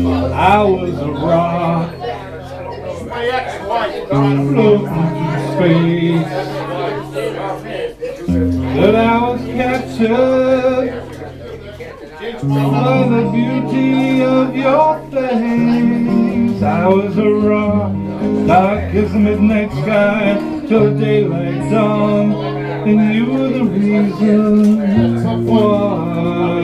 I was a rock floating through space, that I was captured by the beauty of your face. I was a rock, dark as the midnight sky, till the daylight dawned, and you were the reason why.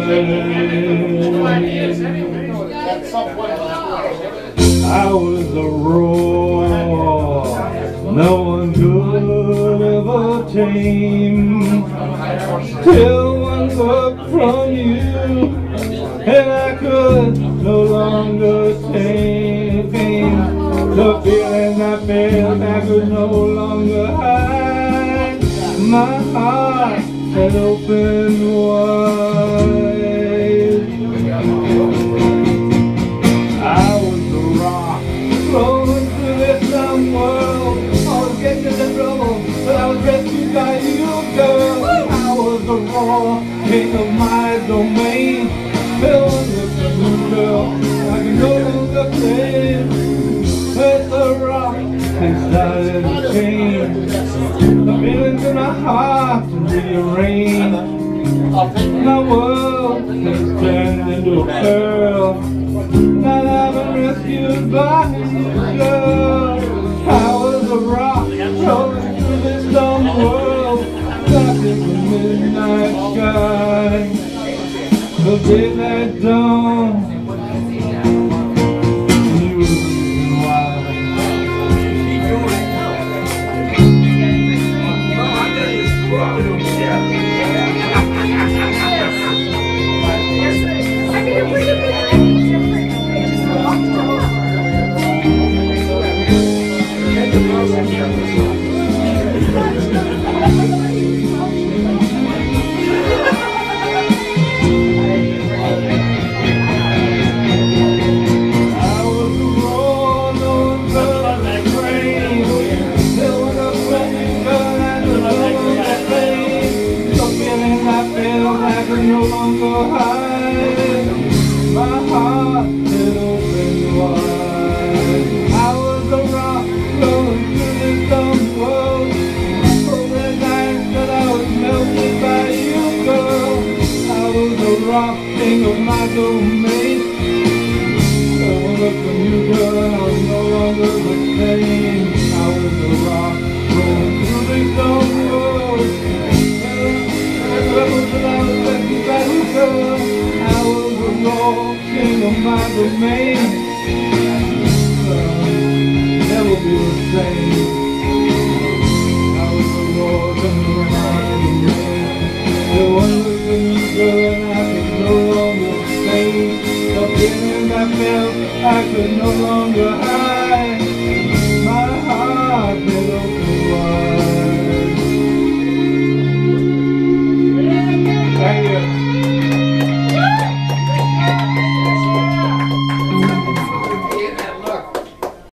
I was a roar no one could ever tame, till one look from you and I could no longer take the feeling I felt. I could no longer hide. My heart had opened wide. I was a rock flowing through this dumb world. I was getting into trouble, but I was rescued by you, girl. I was a raw king of my domain, filled with a new girl. I can no longer play with the rock and started to change. The feelings in my heart to rearrange. My world has turned into a pearl. Now I've been rescued by you, girl. I was a rock rolling through this dumb world, dark as the midnight sky, the daylight dawn. You were the reason why. I could no longer hide. My heart had opened wide. I was a rock flowing through this dumb world, over the nights that I was melted by you, girl. I was a rock king of my domain. I looked from you, girl, and I was no longer the same. I was a rock flowing through this dumb world. I was a raw king of my domain. Never be the same. I was a raw king of my domain. The one with the new girl and I could no longer stay. The feeling I felt I could no longer hide. My heart had